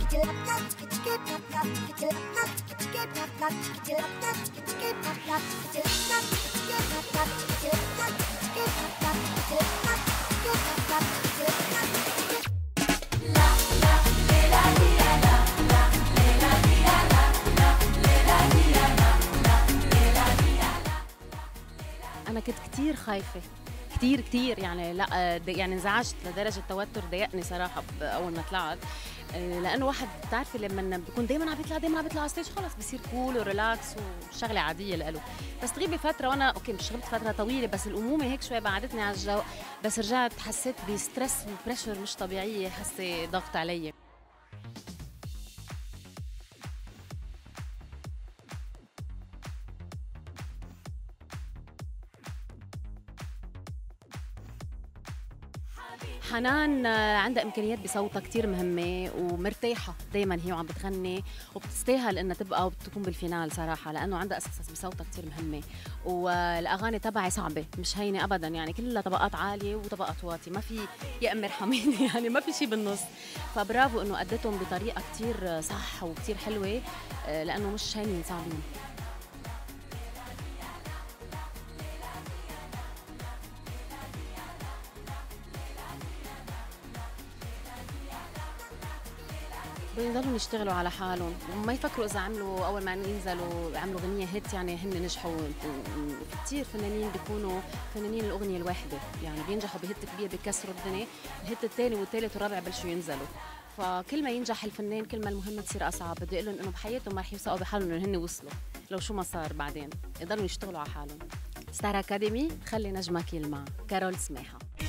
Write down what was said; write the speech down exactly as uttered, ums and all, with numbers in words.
أنا كنت كتير خايفة، كتير كتير يعني لا يعني انزعجت لدرجة توتر ضايقني صراحة أول ما طلعت، لأنه واحد بتعرفي لما بيكون دايما عم بيطلع دايما عم بيطلع على الستيج خلص بصير كول وريلاكس وشغلة عادية لإله، بس تغيبي فترة وأنا أوكي مش غبت فترة طويلة بس الأمومة هيك شوي بعدتني على الجو، بس رجعت حسيت بستريس وبريشر مش طبيعية، حاسة ضغط علي. حنان عندها امكانيات بصوتها كتير مهمه ومرتاحه دائما هي وعم بتغني وبتستاهل انها تبقى وتكون بالفينال صراحه لانه عندها اساس بصوتها كتير مهمه والاغاني تبعي صعبه مش هينه ابدا يعني كلها طبقات عاليه وطبقات واطي ما في يا امي ارحميني يعني ما في شيء بالنص فبرافو انه اديتهم بطريقه كتير صح وكتير حلوه لانه مش هينين صعبين. بيضلوا يشتغلوا على حالهم وما يفكروا اذا عملوا اول ما ينزلوا عملوا اغنيه هيت يعني هن نجحوا. كثير فنانين بيكونوا فنانين الاغنيه الواحده يعني بينجحوا بهت كبير بيكسروا الدنيا الهت الثاني والثالث والرابع بلشوا ينزلوا فكل ما ينجح الفنان كل ما المهمه تصير اصعب بده يقول لهم انه بحياتهم ما رح يوثقوا بحالهم انه هن وصلوا لو شو ما صار بعدين يضلوا يشتغلوا على حالهم. ستار اكاديمي خلي نجمك يلمع كارول سماحه.